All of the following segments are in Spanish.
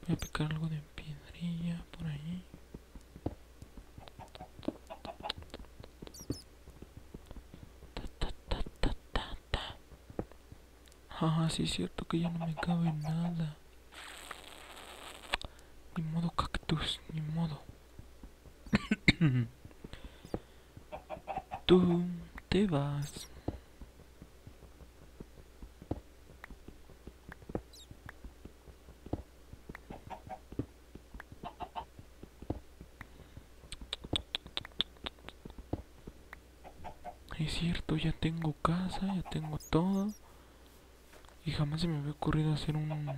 Voy a picar algo de piedrilla por ahí. Ah, sí es cierto que ya no me cabe nada. Ni modo, cactus, ni modo. Tú te vas. Es cierto, ya tengo casa, ya tengo todo. Y jamás se me había ocurrido hacer un...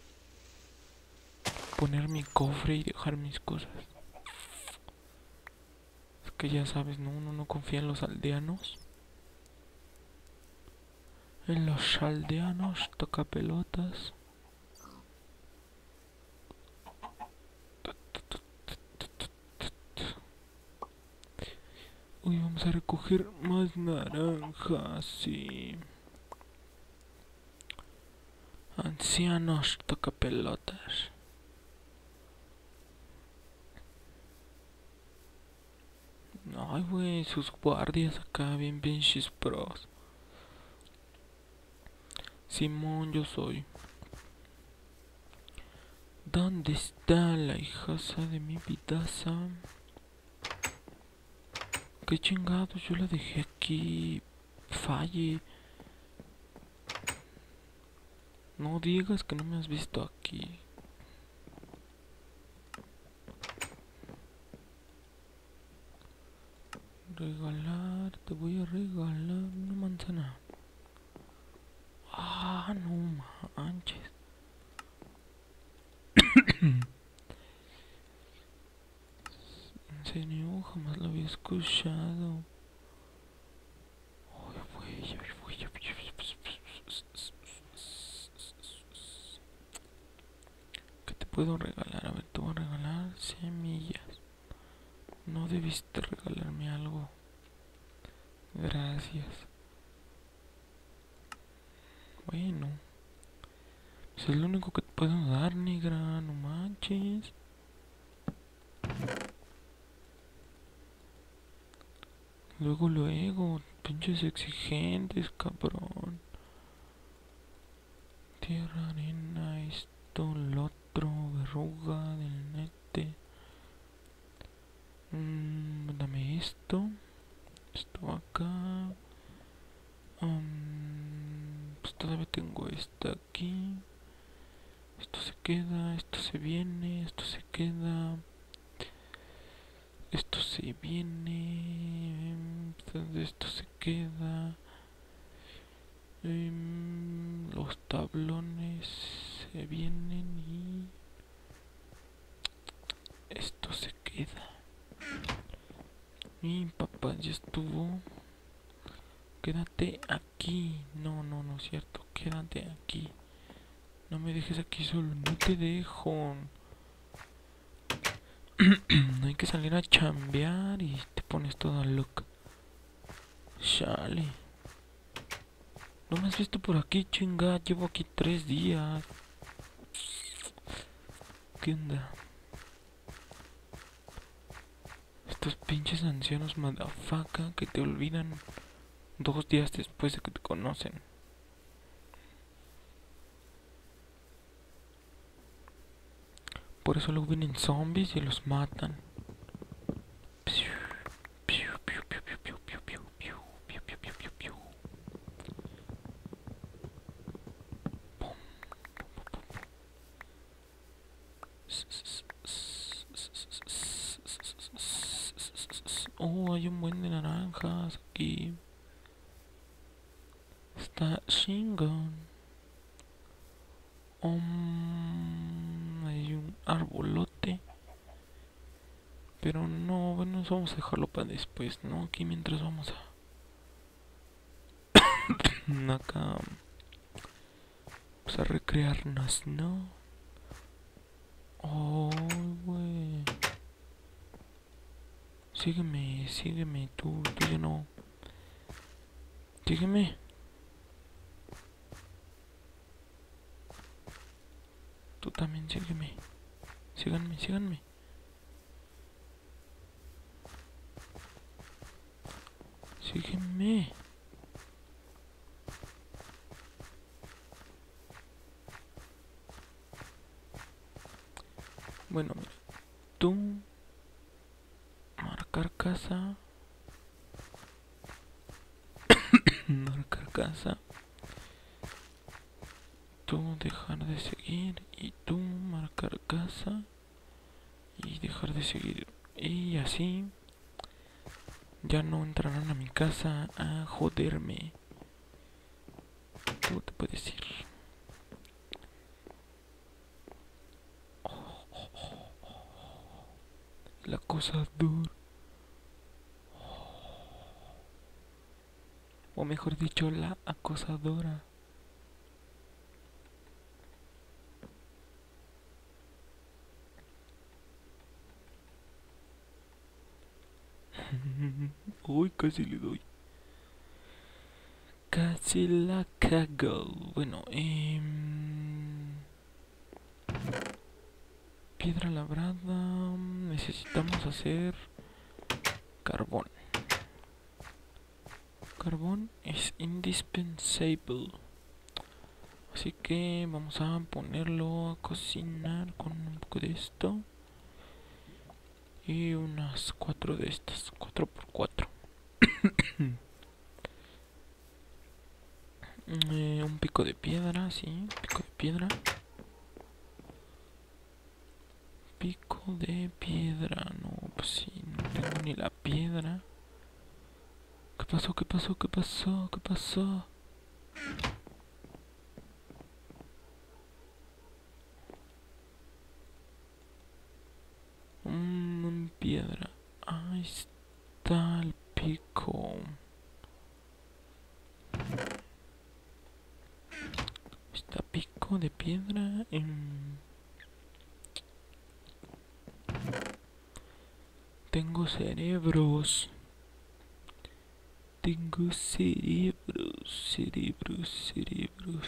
poner mi cofre y dejar mis cosas. Es que ya sabes, ¿no? Uno no confía en los aldeanos. En los aldeanos toca pelotas. Uy, vamos a recoger más naranjas, sí. Ancianos toca pelotas. Ay, güey, sus guardias acá, bien pinches pros. Simón, yo soy. ¿Dónde está la hijasa de mi vidaza? Qué chingados, yo la dejé aquí. Falle. No digas que no me has visto aquí. Regalar, te voy a regalar una manzana. Ah, no manches. En serio, jamás lo había escuchado. Ay, güey, ay, güey, ay, güey. ¿Qué te puedo regalar? A ver, te voy a regalar semillas. No debiste regalarme algo. Gracias. Bueno, pues es lo único que te puedo dar, negra. No manches. Luego, luego, pinches exigentes, cabrón. Tierra, arena, esto, lo otro, verruga del nete. Dame esto. Esto acá. Pues todavía tengo esta aquí. Esto se queda, esto se viene, esto se queda. Esto se viene. Esto se queda. Los tablones se vienen y esto se queda. Y papá, ya estuvo. Quédate aquí. No, no, no es cierto. Quédate aquí. No me dejes aquí solo. No te dejo. No hay que salir a chambear y te pones toda loca. Chale. No me has visto por aquí, chinga. Llevo aquí 3 días. ¿Qué onda? Estos pinches ancianos madafaca que te olvidan 2 días después de que te conocen. Por eso luego vienen zombies y los matan. Oh, hay un buen de naranjas aquí. Está chingón. Hay un arbolote. Pero no, bueno, vamos a dejarlo para después, ¿no? Aquí mientras vamos a... acá... Pues a recrearnos, ¿no? Oh, güey. Sígueme, sígueme, tú ya no. Sígueme. Tú también sígueme. Síganme, síganme. Sígueme. Bueno, mira. Tú. Marcar casa. Marcar casa. Tú dejar de seguir. Y tú marcar casa. Y dejar de seguir. Y así. Ya no entrarán a mi casa a joderme. ¿Cómo te puedes ir? El acosador. O mejor dicho, la acosadora. Uy, casi le doy. Casi la cago. Bueno, piedra labrada. Necesitamos hacer carbón. Carbón es indispensable. Así que vamos a ponerlo a cocinar con un poco de esto. Y unas 4 de estas. 4x4. Un pico de piedra, sí. Pico de piedra. Pico de piedra. No, pues sí, no tengo ni la piedra. ¿Qué pasó? ¿Qué pasó? ¿Qué pasó? ¿Qué pasó? Piedra. Ahí está el pico. Está pico de piedra. Tengo cerebros. Tengo cerebros. Cerebros.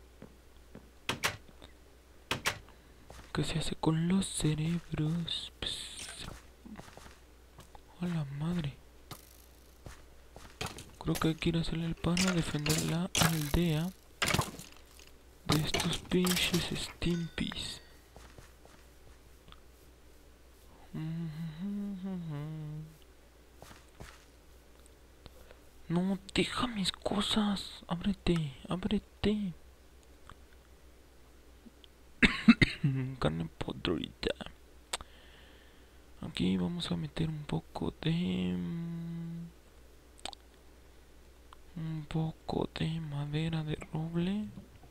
¿Qué se hace con los cerebros? Pues, a la madre. Creo que hay que ir a hacerle el paro a defender la aldea de estos pinches stimpies. No, deja mis cosas. Ábrete, ábrete. Carne podrida. Aquí vamos a meter un poco de madera de roble.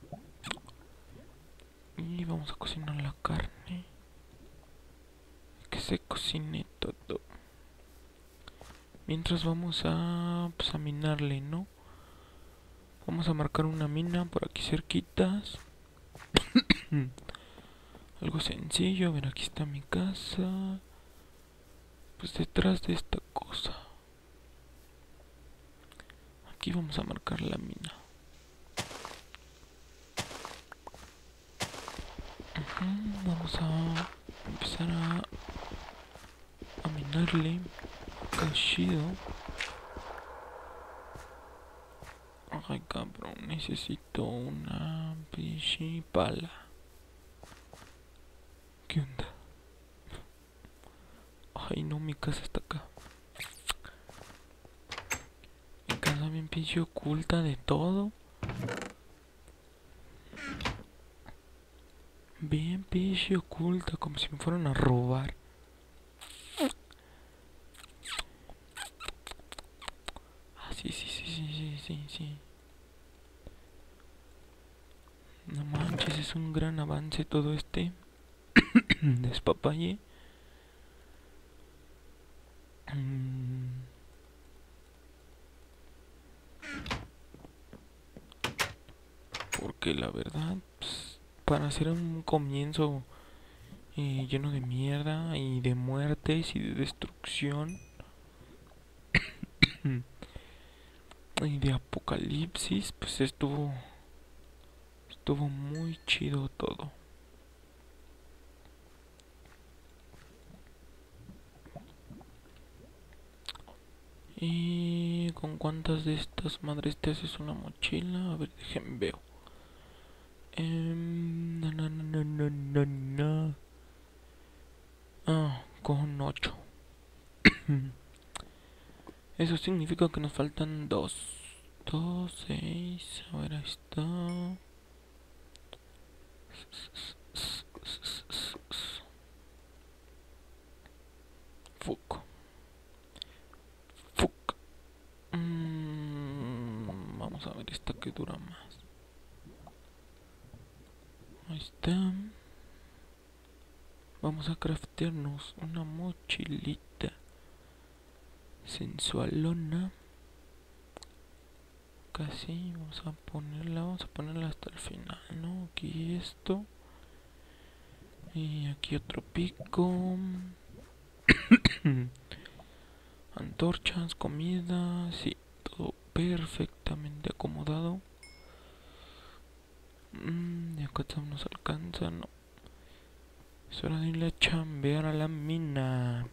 Y vamos a cocinar la carne. Que se cocine todo. Mientras vamos a, pues, a minarle, ¿no? Vamos a marcar una mina por aquí cerquitas. Algo sencillo. A ver, aquí está mi casa. Pues detrás de esta cosa. Aquí vamos a marcar la mina. Vamos a empezar a minarle. Chido. Ay, cabrón, necesito una pinche pala. ¿Qué onda? Ay, no, mi casa está acá. Mi casa bien pinche oculta de todo. Bien pinche oculta, como si me fueran a robar. Ah, sí. No manches, es un gran avance todo este despapalle. Porque la verdad, pues, para hacer un comienzo lleno de mierda y de muertes y de destrucción y de apocalipsis, pues estuvo muy chido todo. cuántas de estas madres te haces una mochila. A ver, déjenme veo. No, no, no, no, no, no. Ah, con 8. Eso significa que nos faltan 2. 2, 6. A ver, ahí está. Fuck. Fuck. Vamos a ver esta que dura más. Ahí está. Vamos a craftearnos una mochilita sensualona. Casi vamos a ponerla hasta el final, ¿no? Aquí esto. Y aquí otro pico. Antorchas, comida, sí, todo perfectamente acomodado. Y acá nos alcanza, no. Es hora de irle a chambear a la mina.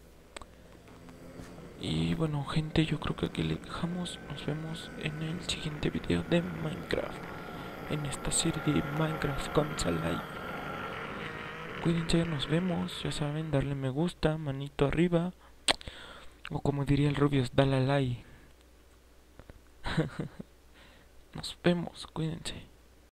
Y bueno, gente, yo creo que aquí le dejamos. Nos vemos en el siguiente video de Minecraft. En esta serie de Minecraft con Salai. Cuídense, nos vemos. Ya saben, darle me gusta, manito arriba. O como diría el Rubius, dale like. Nos vemos, cuídense.